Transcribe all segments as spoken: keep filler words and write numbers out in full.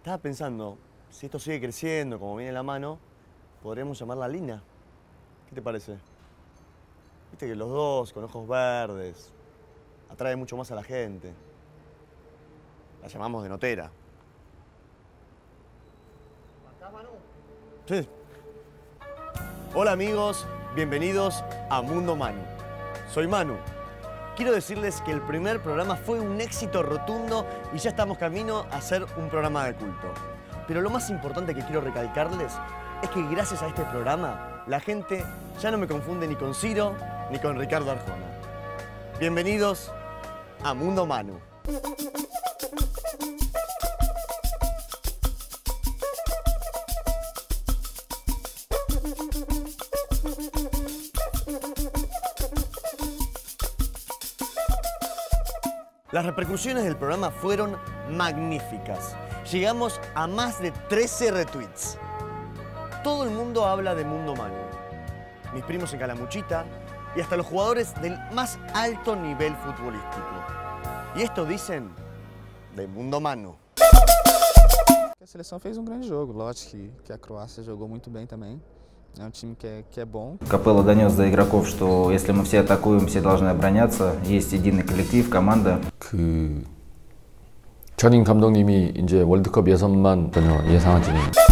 Estaba pensando, si esto sigue creciendo como viene la mano, podríamos llamarla Lina. ¿Qué te parece? Viste que los dos, con ojos verdes, atrae mucho más a la gente. La llamamos de notera. ¿Acá, Manu? Sí. Hola amigos, bienvenidos a Mundo Manu. Soy Manu. Quiero decirles que el primer programa fue un éxito rotundo y ya estamos camino a hacer un programa de culto. Pero lo más importante que quiero recalcarles es que gracias a este programa, la gente ya no me confunde ni con Ciro ni con Ricardo Arjona. Bienvenidos a Mundo Manu. Las repercusiones del programa fueron magníficas. Llegamos a más de trece retweets. Todo el mundo habla de Mundo Manu. Mis primos en Calamuchita y hasta los jugadores del más alto nivel futbolístico. E esto dicen de Mundo Manu. A seleção fez um grande jogo, lógico que, que a Croácia jogou muito bem também. É um time que é, que é bom. Капелло донес до игроков, что если мы все атакуем, все должны обороняться. Есть единый коллектив, команда. 그 전임 감독님이 이제 월드컵 예선만 전혀 예상하지.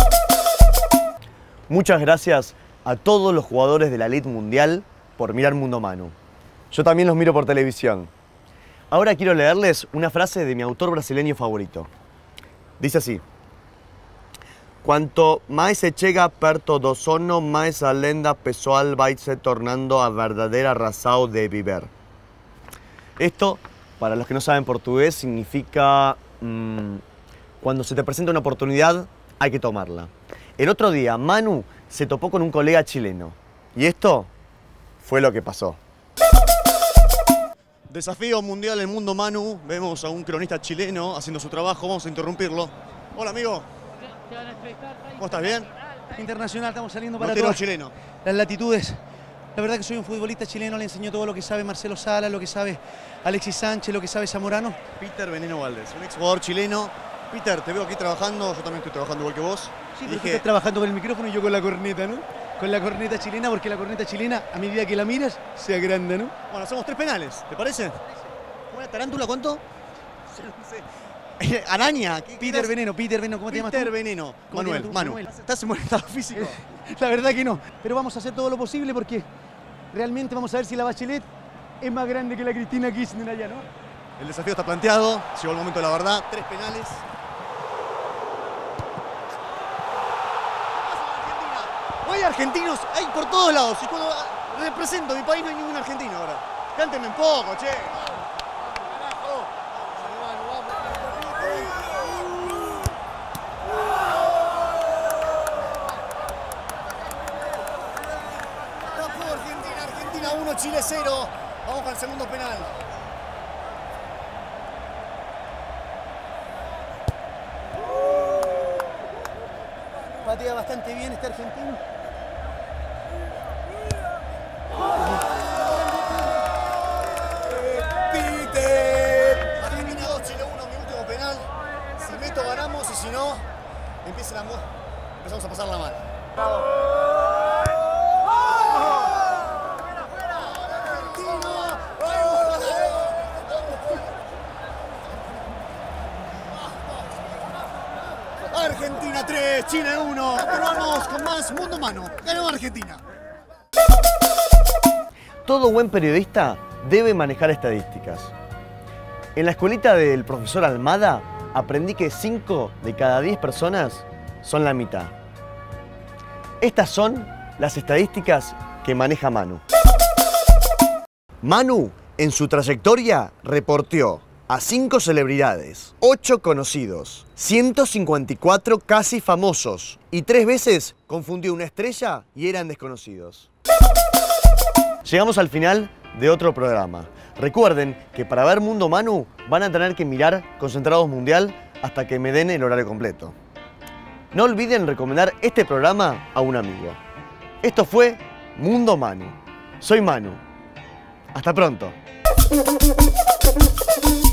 Muchas gracias a todos los jugadores de la Elite Mundial por mirar Mundo Manu. Yo también los miro por televisión. Ahora quiero leerles una frase de mi autor brasileño favorito. Dice así: Quanto mais se chega perto do sono, mais a lenda pessoal vai se tornando a verdadeira razão de viver. Esto, para los que no saben portugués, significa mmm, cuando se te presenta una oportunidad, hay que tomarla. El otro día, Manu se topó con un colega chileno. Y esto fue lo que pasó. Desafío mundial en Mundo Manu. Vemos a un cronista chileno haciendo su trabajo. Vamos a interrumpirlo. Hola, amigo. ¿Cómo estás? ¿Bien? Internacional, estamos saliendo para Notero todas chileno. las latitudes. La verdad que soy un futbolista chileno, le enseño todo lo que sabe Marcelo Sala, lo que sabe Alexis Sánchez, lo que sabe Zamorano. Peter Veneno Valdés, un exjugador chileno. Peter, te veo aquí trabajando, yo también estoy trabajando igual que vos. Sí, pero Dije... tú estás trabajando con el micrófono y yo con la corneta, ¿no? Con la corneta chilena, porque la corneta chilena, a medida que la miras, se agranda, ¿no? Bueno, hacemos tres penales, ¿te parece? ¿Cómo era? ¿Tarántula cuánto? No sé. Araña. ¿Qué, Peter qué Veneno, Peter Veneno, ¿cómo te llamas tú? Peter Veneno. ¿Cómo te Manuel, llamas tú? Manu. Manuel. ¿Estás en buen estado físico? La verdad que no, pero vamos a hacer todo lo posible porque realmente vamos a ver si la Bachelet es más grande que la Cristina Kirchner allá, ¿no? El desafío está planteado, llegó el momento de la verdad, tres penales. Hay argentinos, hay por todos lados, y cuando represento a mi país no hay ningún argentino ahora. Cántenme un poco, che. Argentina, Argentina uno, Chile cero. Vamos para el segundo penal. Patea bastante bien este argentino. Peter. Argentina dos, Chile uno, mi último penal. Si meto ganamos y si no, empieza la empezamos a pasar la mano. Argentina tres, Chile uno. Continuamos con más Mundo Manu. Ganó Argentina. Todo buen periodista debe manejar estadísticas. En la escuelita del profesor Almada aprendí que cinco de cada diez personas son la mitad. Estas son las estadísticas que maneja Manu. Manu, en su trayectoria, reporteó a cinco celebridades, ocho conocidos, ciento cincuenta y cuatro casi famosos y tres veces confundió una estrella y eran desconocidos. Llegamos al final de otro programa. Recuerden que para ver Mundo Manu van a tener que mirar Concentrados Mundial hasta que me den el horario completo. No olviden recomendar este programa a un amigo. Esto fue Mundo Manu. Soy Manu. Hasta pronto.